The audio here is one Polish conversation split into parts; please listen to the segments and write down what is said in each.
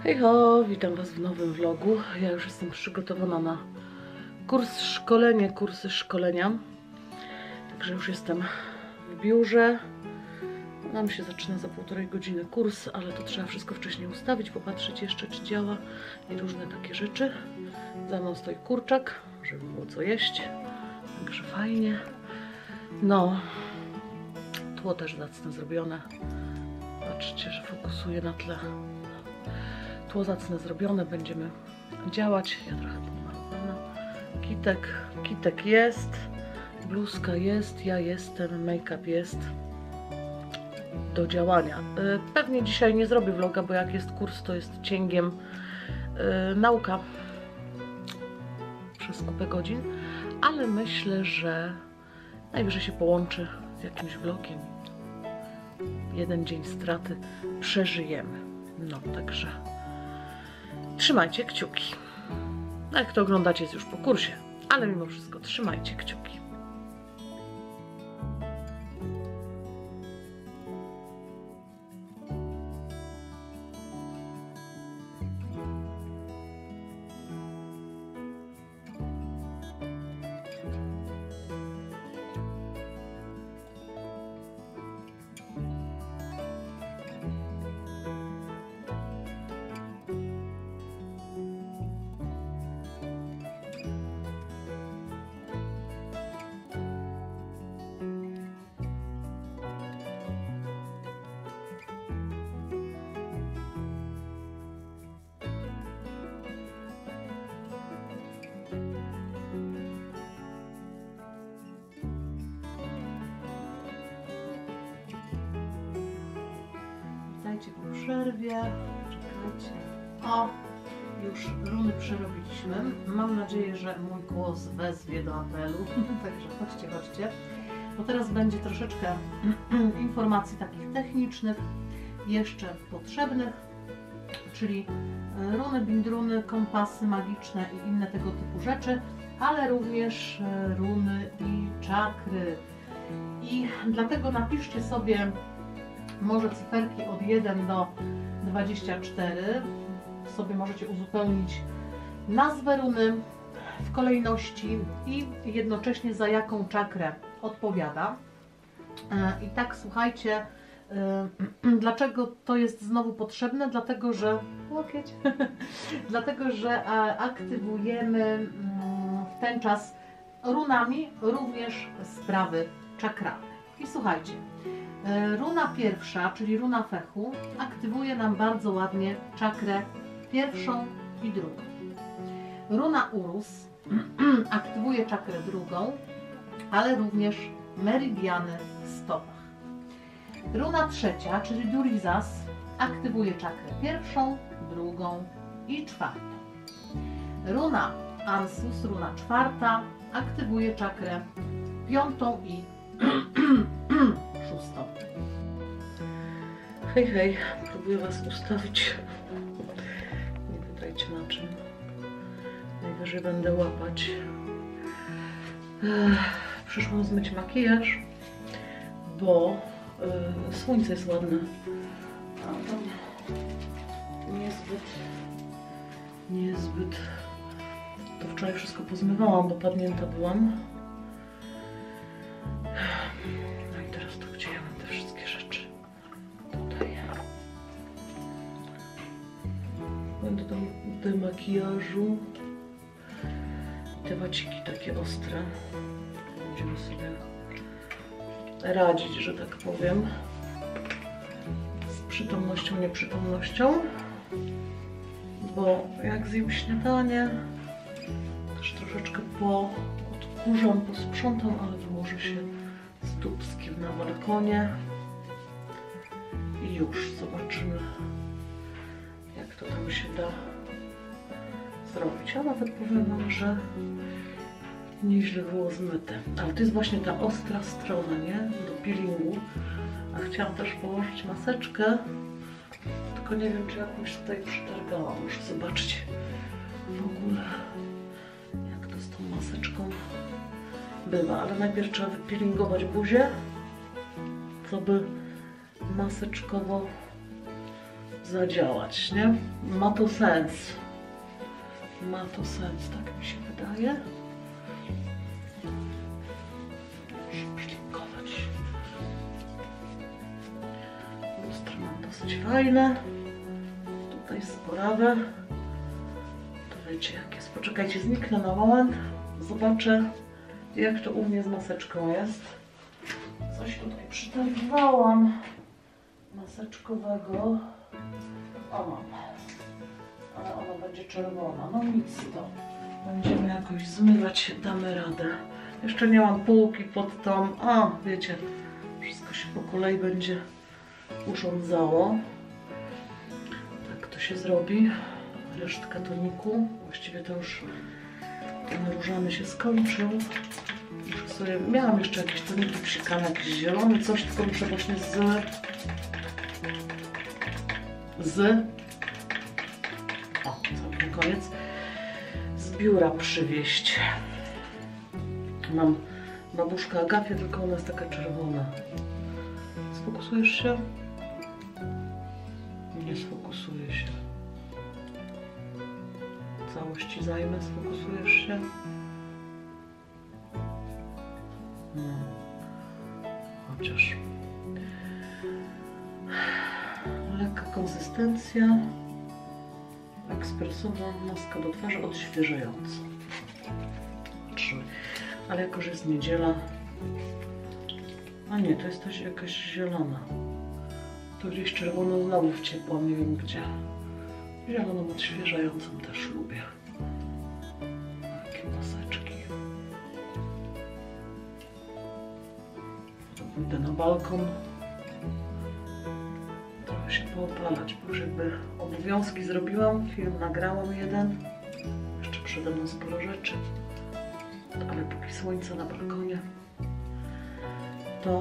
Hej ho, witam Was w nowym vlogu. Ja już jestem przygotowana na kursy szkolenia. Także już jestem w biurze. Nam się zaczyna za 1,5 godziny kurs, ale to trzeba wszystko wcześniej ustawić, popatrzeć jeszcze, czy działa i różne takie rzeczy. Za mną stoi kurczak, żeby było co jeść. Także fajnie. No, tło też zacne zrobione. Patrzcie, że fokusuje na tle. Tło zacne zrobione, będziemy działać. Ja trochę pomalowana. Kitek jest, bluzka jest, ja jestem, make-up jest do działania. Pewnie dzisiaj nie zrobię vloga, bo jak jest kurs, to jest cięgiem nauka przez kupę godzin, ale myślę, że najwyżej się połączy z jakimś vlogiem. Jeden dzień straty przeżyjemy. No, także trzymajcie kciuki. No, jak to oglądacie, jest już po kursie, ale mimo wszystko trzymajcie kciuki. Po przerwie, czekajcie. O, już runy przerobiliśmy. Mam nadzieję, że mój głos wezwie do apelu. Także chodźcie. Bo teraz będzie troszeczkę informacji takich technicznych, jeszcze potrzebnych, czyli runy, bindruny, kompasy magiczne i inne tego typu rzeczy, ale również runy i czakry. I dlatego napiszcie sobie może cyferki od 1 do 24. Sobie możecie uzupełnić nazwę runy w kolejności i jednocześnie za jaką czakrę odpowiada. I tak słuchajcie, dlaczego to jest znowu potrzebne? Dlatego, że dlatego, że aktywujemy w ten czas runami również sprawy czakralne. I słuchajcie, runa pierwsza, czyli runa fechu, aktywuje nam bardzo ładnie czakrę pierwszą i drugą. Runa urus aktywuje czakrę drugą, ale również meridiany w stopach. Runa trzecia, czyli durizas, aktywuje czakrę pierwszą, drugą i czwartą. Runa ansus, runa czwarta, aktywuje czakrę piątą i szóstą. Hej, próbuję Was ustawić. Nie pytajcie na czym. Najwyżej będę łapać. Przyszłam zmyć makijaż, bo słońce jest ładne. A tam niezbyt. To wczoraj wszystko pozmywałam, bo padnięta byłam. No i teraz to gdzie ja mam te wszystkie rzeczy? Tutaj. Będę do makijażu. Te waciki takie ostre. Będziemy sobie radzić, że tak powiem. Z przytomnością, nieprzytomnością. Bo jak zjem śniadanie, też troszeczkę odkurzam, posprzątam, ale wyłożę się z dubskiem na balkonie i już zobaczymy, jak to tam się da zrobić. A nawet powiem Wam, że nieźle było zmyte. Ale to jest właśnie ta ostra strona, nie? Do peelingu. A chciałam też położyć maseczkę, tylko nie wiem, czy jakąś tutaj przetargałam. Muszę zobaczyć w ogóle, jak to z tą maseczką bywa. Ale najpierw trzeba wypeelingować buzię, co by maseczkowo zadziałać, nie? Ma to sens. Ma to sens, tak mi się wydaje. Szplinkować. Lustro mam dosyć fajne. Tutaj sporawe. To wiecie jak jest. Poczekajcie, zniknę na moment. Zobaczę jak to u mnie z maseczką jest. Coś tutaj przytargowałam maseczkowego. O, mam. Ale ona będzie czerwona. No nic to. Będziemy jakoś zmywać, damy radę. Jeszcze nie mam półki pod tą. A, wiecie, wszystko się po kolei będzie urządzało. Tak to się zrobi. Resztka toniku. Właściwie to już ten różany się skończył. Muszę sobie, miałam jeszcze jakieś toniki psikane, jakiś zielony, coś, tylko muszę właśnie całkiem koniec, z biura przywieźć. Mam babuszkę Agapię, tylko ona jest taka czerwona. Sfokusujesz się? Nie sfokusuje się. Całości zajmę, sfokusujesz się? No. Chociaż lekka konsystencja, ekspresowa maska do twarzy, odświeżająca. Patrzymy. Ale jako, że jest niedziela, a nie, to jest też jakaś zielona. To gdzieś czerwono znowu wciepłam, nie wiem gdzie. Zieloną odświeżającą też lubię. Takie maseczki. Idę na balkon. Trochę się poopalać, bo już jakby obowiązki zrobiłam. Film nagrałam jeden. Jeszcze przede mną sporo rzeczy. Ale póki słońce na balkonie, to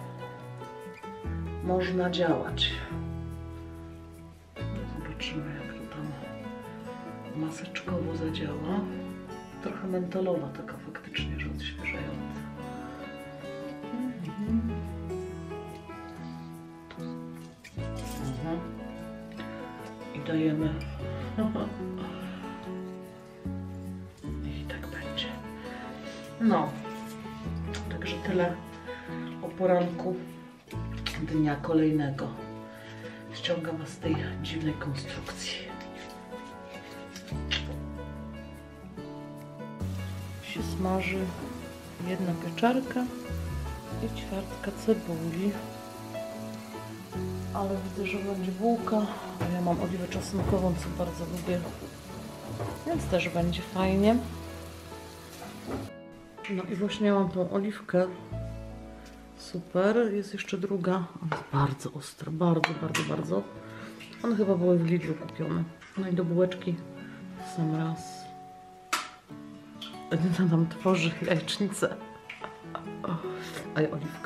można działać. Zobaczymy jak to tam maseczkowo zadziała. Trochę mentolowa taka faktycznie, że odświeżająca. I dajemy. I tak będzie. No, także tyle o poranku dnia kolejnego. Ściągam was z tej dziwnej konstrukcji. Się smaży jedna pieczarka i ćwiartka cebuli. Ale widzę, że będzie bułka, a ja mam oliwę czosnkową, co bardzo lubię, więc też będzie fajnie. No i właśnie mam tą oliwkę. Super. Jest jeszcze druga. Ona jest bardzo ostra. Bardzo. One chyba były w Lidlu kupione. No i do bułeczki sam raz. Edyna nam tworzy jajecznicę. A ja oliwkę.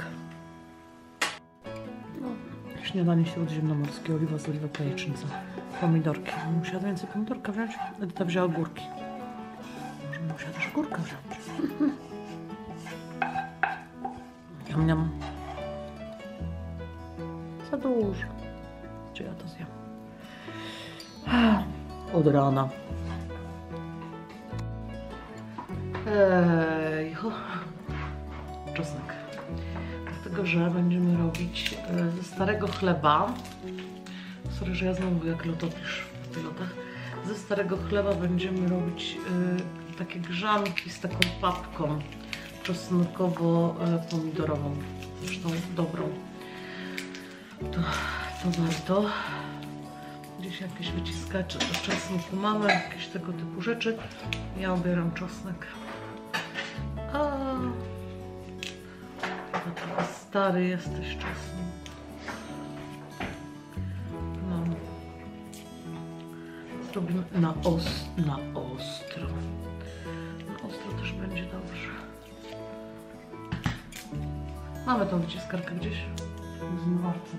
No, śniadanie śródziemnomorskie. Oliwa z oliwek, jajecznica. Pomidorki. Musiała więcej pomidorka wziąć. Edyta wzięła górki. Może musiała też górkę wziąć. Niam. Za dużo. Czy ja to zjem? Od rana. Czosnek. Dlatego, że będziemy robić ze starego chleba. Sorry, że ja znowu jak lotopisz w tych lotach. Ze starego chleba będziemy robić takie grzanki z taką papką czosnkowo-pomidorową. Zresztą dobrą. To warto. Gdzieś jakieś wyciskacze do czosnku mamy, jakieś tego typu rzeczy. Ja obieram czosnek. Chyba stary jesteś czosnek. No. Zrobimy na ostro. Na ostro też będzie dobrze. Mamy tą wyciskarkę gdzieś w zmywarce.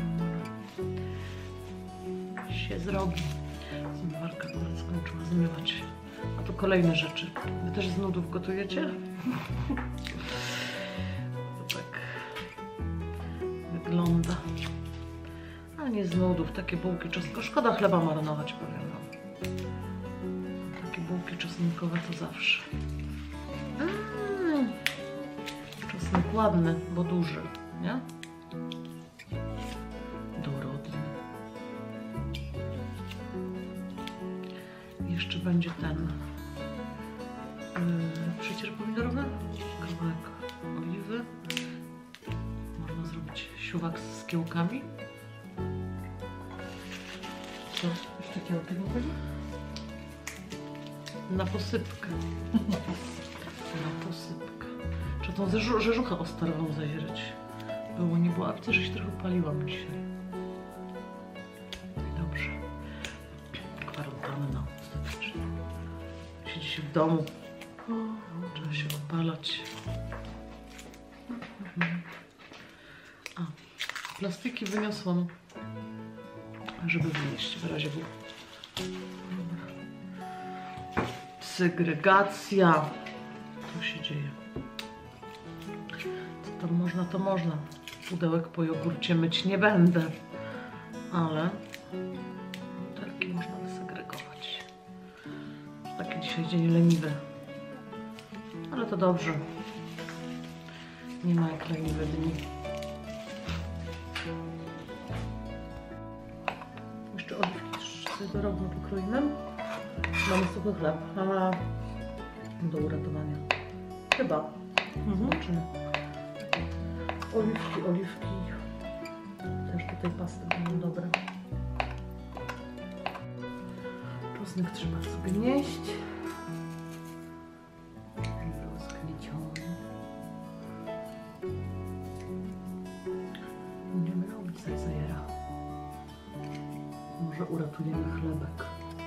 Się zrobi. Zmywarka akurat skończyła zmywać. A to kolejne rzeczy. Wy też z nudów gotujecie? To tak wygląda. Ale nie z nudów, takie bułki czosnkowe. Szkoda chleba marnować, powiem wam. Takie bułki czosnkowe to zawsze. Czosnek ładny, bo duży, nie? Dorodny. Jeszcze będzie ten przycier pomidorowy, kawałek oliwy. Można zrobić siuwak z kiełkami. Co? Jeszcze kiełki nie chodzi? Na posypkę. Na posypkę. Trzeba tą rzeżuchę ostarową zajrzeć. Było, nie było, a widzę, że się trochę paliłam dzisiaj. Dobrze. Kwarantanna. Siedzi się w domu. Trzeba się opalać. A, plastiki wyniosłam, żeby wynieść w razie był. Segregacja. Co się dzieje? Co tam można, to można. Pudełek po jogurcie myć nie będę. Ale butelki można wysegregować. Taki dzisiaj dzień leniwy. Ale to dobrze. Nie ma jak leniwe dni. Jeszcze oliwki sobie dorobno pokroimy. Mamy suchy chleb. Mama do uratowania. Chyba. Zobaczymy. Oliwki. Też tutaj pasty będą dobre. Czosnek trzeba zgnieść. Zgnieciony. Będziemy robić zajera. Może uratujemy chlebek.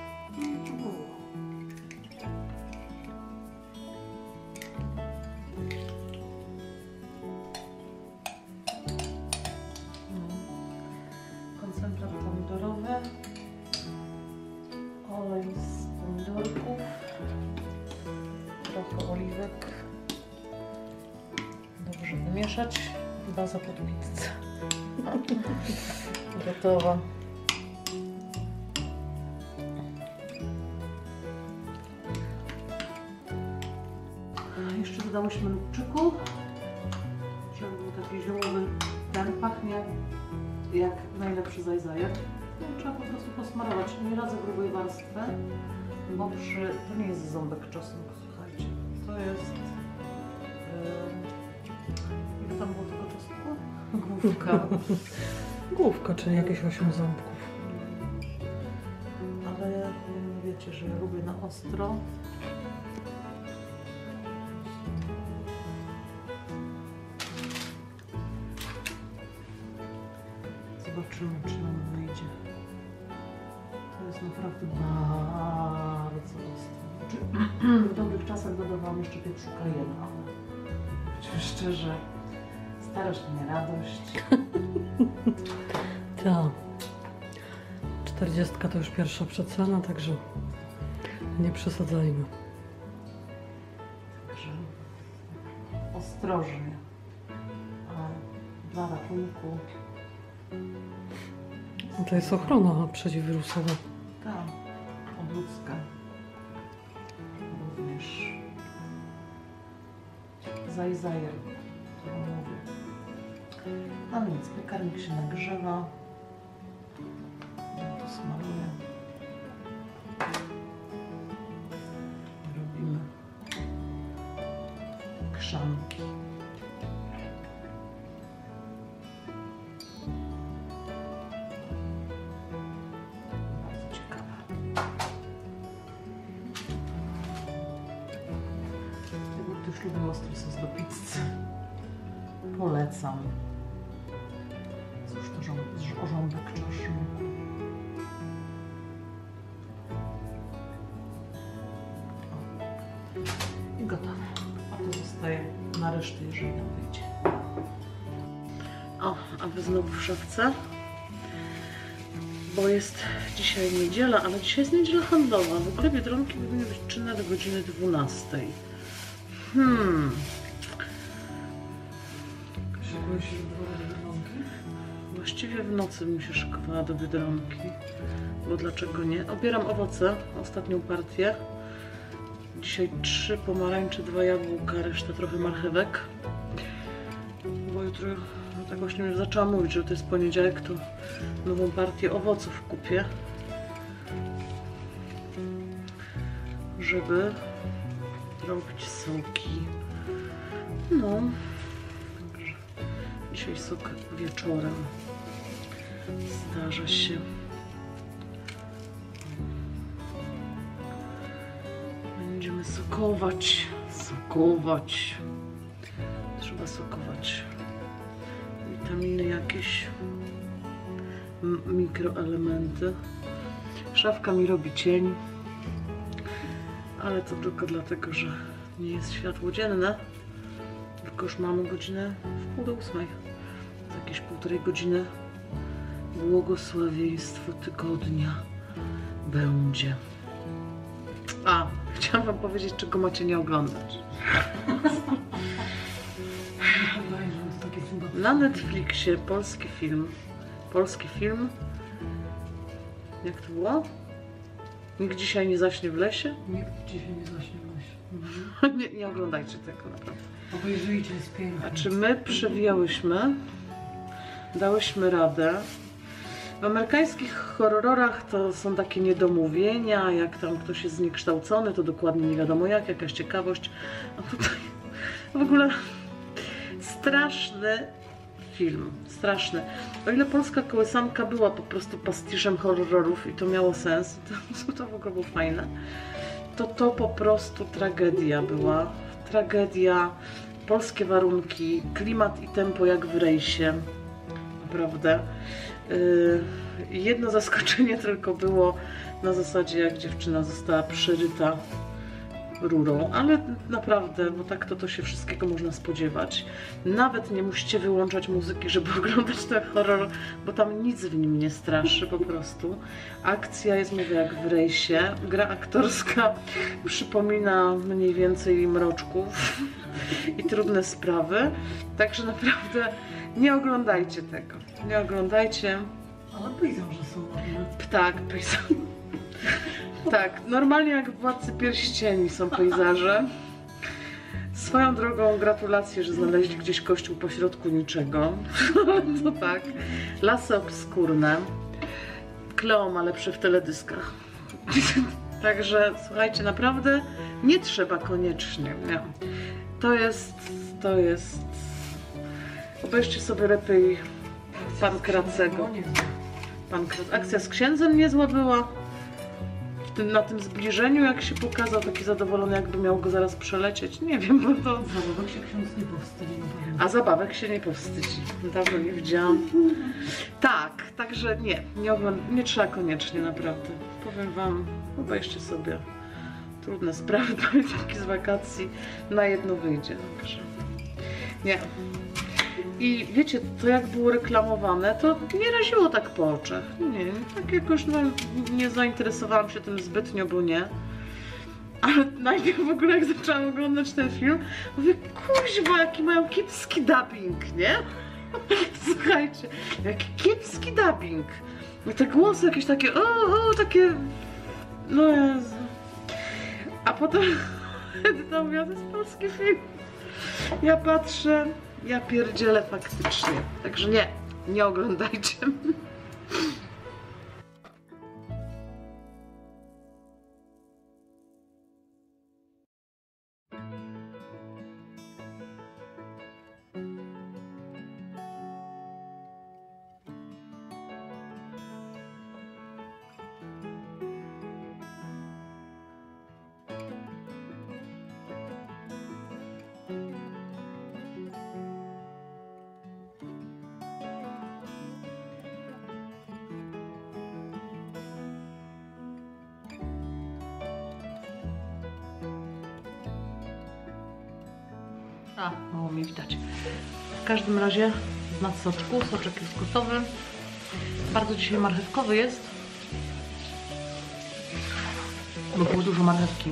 Koncentrat pomidorowy, olej z pomidorków, trochę oliwek. Dobrze wymieszać. Baza pod pizzę. Gotowa. Jeszcze dodałyśmy lubczyku, żeby był taki ziołowy. Ten pachnie jak najlepszy zajzajer. Trzeba po prostu posmarować. Nie radzę grubej warstwy, bo to nie jest ząbek czosnku, słuchajcie. To jest... ile tam było tego czosnku? Główka. Główka, czyli jakieś 8 ząbków. Ale wiecie, że ja lubię na ostro. Zobaczymy, czy nam wyjdzie. To jest naprawdę bardzo ostre. W dobrych czasach dodawałam jeszcze pieprzu cayenne, ale powiem szczerze, starasz mnie radość. Tak. 40 to już pierwsza przecena, także nie przesadzajmy. Także ostrożnie. Dla ratunku. To jest ochrona przeciwwirusowa. Tak, ludzka. Również zajzajer, to mówię. No więc piekarnik się nagrzewa. Ja to smaruję. Robimy krzanki. Też lubię ostry sos do pizzy. Polecam. Cóż to orząbek czosnku. I gotowe. A to zostaje na resztę, jeżeli nam wyjdzie. O, a wy znowu w szafce. Bo jest dzisiaj niedziela, ale dzisiaj jest niedziela handlowa. W ogóle Biedronki powinny być czynne do godziny 12. Szykuje się do Biedronki? Właściwie w nocy bym się szykowała do Biedronki, bo dlaczego nie? Obieram owoce, ostatnią partię. Dzisiaj 3 pomarańcze, 2 jabłka, reszta trochę marchewek. Bo jutro, no tak właśnie już zaczęłam mówić, że to jest poniedziałek, to nową partię owoców kupię. Żeby robić soki. No, także dzisiaj sok wieczorem. Zdarza się. Będziemy sokować. Sokować. Trzeba sokować. Witaminy jakieś. Mikroelementy. Szafka mi robi cień. Ale to tylko dlatego, że nie jest światło dzienne. Tylko już mamy godzinę w 7:30. Jakieś 1,5 godziny. Błogosławieństwo tygodnia będzie. A, chciałam wam powiedzieć, czego macie nie oglądać. Na Netflixie polski film. Polski film. Jak to było? Nikt dzisiaj nie zaśnie w lesie? Nikt dzisiaj nie zaśnie w lesie. Nie oglądajcie tego naprawdę. Obejrzyjcie, jest piękne. A czy my przewijałyśmy, dałyśmy radę? W amerykańskich horrorach to są takie niedomówienia, jak tam ktoś jest zniekształcony, to dokładnie nie wiadomo jak, jakaś ciekawość. A tutaj w ogóle straszny film, straszny. O ile polska kołysanka była po prostu pastiszem horrorów i to miało sens, to w ogóle było fajne, to po prostu tragedia była. Tragedia, polskie warunki, klimat i tempo jak w rejsie. Naprawdę. Jedno zaskoczenie tylko było na zasadzie, jak dziewczyna została przeryta rurą, ale naprawdę, bo tak to się wszystkiego można spodziewać. Nawet nie musicie wyłączać muzyki, żeby oglądać ten horror, bo tam nic w nim nie straszy po prostu. Akcja jest, mówię, jak w rejsie. Gra aktorska przypomina mniej więcej Mroczków i Trudne sprawy. Także naprawdę nie oglądajcie tego. Nie oglądajcie. Ale pejzaże są ładne. Tak, pejzaże. Tak, normalnie jak w Władcy Pierścieni są pejzaże. Swoją drogą gratulacje, że znaleźli gdzieś kościół pośrodku niczego. To tak. Lasy obskurne. Kleo ma lepsze w teledyskach. Także słuchajcie, naprawdę nie trzeba koniecznie. Nie. To jest... Obejrzcie sobie lepiej Pankracego. Akcja z księdzem niezła była. Na tym zbliżeniu, jak się pokazał, taki zadowolony, jakby miał go zaraz przelecieć. Nie wiem, bo to... Zabawek się ksiądz nie powstydzi na pewno. A zabawek się nie powstydzi. Dawno nie widziałam. Tak, także nie trzeba koniecznie, naprawdę. Powiem wam, obejrzcie sobie Trudne sprawy, pamiętniki z wakacji. Na jedno wyjdzie. Także nie. I wiecie, to jak było reklamowane, to nie raziło tak po oczach. Nie, tak jakoś nie zainteresowałam się tym zbytnio, bo nie. Ale najpierw w ogóle jak zaczęłam oglądać ten film, mówię, kuźwa, jaki mają kiepski dubbing, nie? Słuchajcie, jaki kiepski dubbing. I te głosy jakieś takie, takie, no Jezu. A potem Edyta mówiła, to jest polski film. Ja patrzę, ja pierdzielę faktycznie. Także nie oglądajcie. A, mało mi widać. W każdym razie na soczku, soczek jest gotowy. Bardzo dzisiaj marchewkowy jest. Bo było dużo marchewki.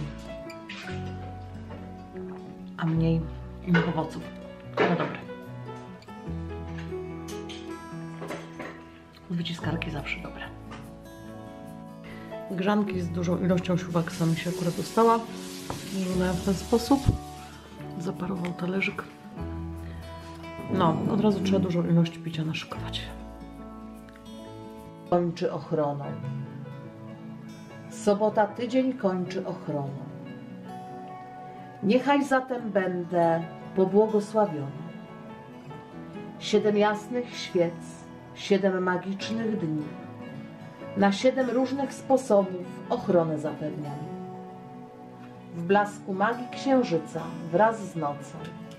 A mniej innych owoców. Ale dobry. wyciskarki zawsze dobre. Grzanki z dużą ilością siuwaksa mi się akurat dostała. Wyglądają w ten sposób. Zaparował talerzyk. No, od razu trzeba dużą ilość picia naszykować. Kończy ochroną. Sobota tydzień kończy ochroną. Niechaj zatem będę pobłogosławiona. 7 jasnych świec, 7 magicznych dni. Na 7 różnych sposobów ochronę zapewniam. W blasku magii księżyca wraz z nocą.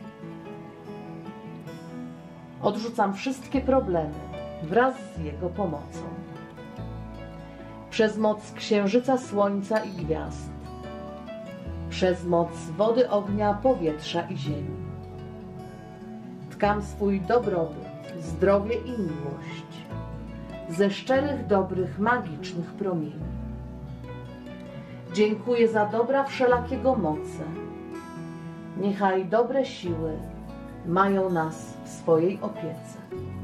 Odrzucam wszystkie problemy wraz z jego pomocą. Przez moc księżyca, słońca i gwiazd. Przez moc wody, ognia, powietrza i ziemi. Tkam swój dobrobyt, zdrowie i miłość ze szczerych, dobrych, magicznych promieni. Dziękuję za dobra wszelakiego moce. Niechaj dobre siły mają nas w swojej opiece.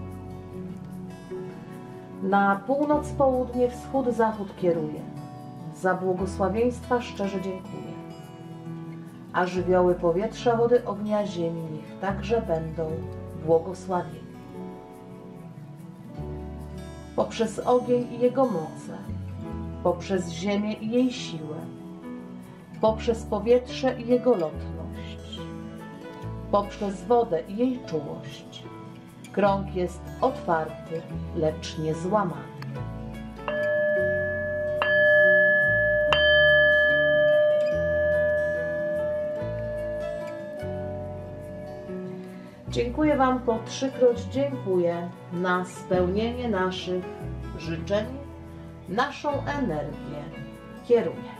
Na północ, południe, wschód, zachód kieruję. Za błogosławieństwa szczerze dziękuję. A żywioły powietrza, wody, ognia, ziemi niech także będą błogosławieni. Poprzez ogień i jego moce, poprzez ziemię i jej siłę, poprzez powietrze i jego lotność, poprzez wodę i jej czułość. Krąg jest otwarty, lecz nie złamany. Dziękuję Wam po 3-kroć dziękuję na spełnienie naszych życzeń, naszą energię kieruję.